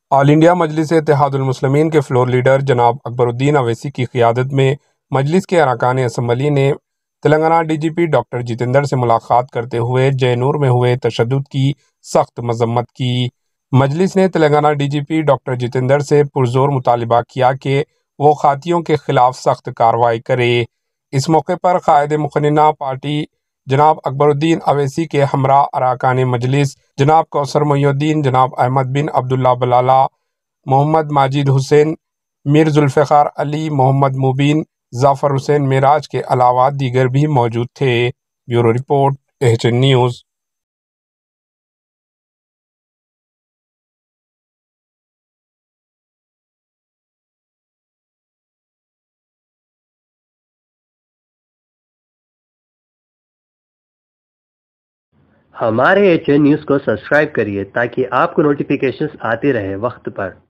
آل India مجلس اتحاد المسلمین کے فلور لیڈر جناب اکبر الدین اویسی کی قیادت میں مجلس کے ارکان اسمبلی نے Telangana D G P doctor Jitender سے ملاقات کرتے ہوئے جے نور میں ہوئے تشدد کی سخت مذمت کی۔ مجلس نے Telangana D G P doctor Jitender سے پرزور مطالبہ کیا کہ وہ خاطیوں کے خلاف سخت کارروائی کرے۔ اس موقع پر قائد مقننہ پارٹی جناب اکبر الدین اویسی کے ہمراہ ارکان مجلس جناب کوثر محی الدین، جناب احمد بن عبداللہ بلالہ، محمد ماجد حسین، میر ذوالفقار علی، محمد مبین، ظفر حسین معراج کے علاوہ دیگر بھی موجود تھے۔ Bureau report, H N news. ہمارے ایچ این نیوز کو سبسکرائب کریے تاکہ آپ کو نوٹیفیکیشنز آتی رہے وقت پر۔